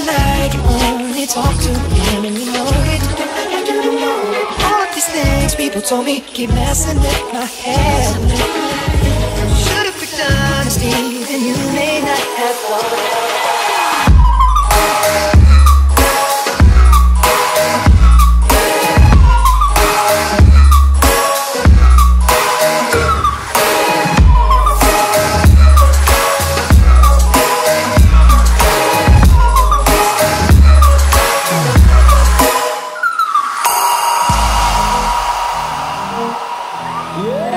like you only talk to him, and you know it. All of these things people told me keep messing with my head. Should've picked honesty, then you may not have fallen. Yeah.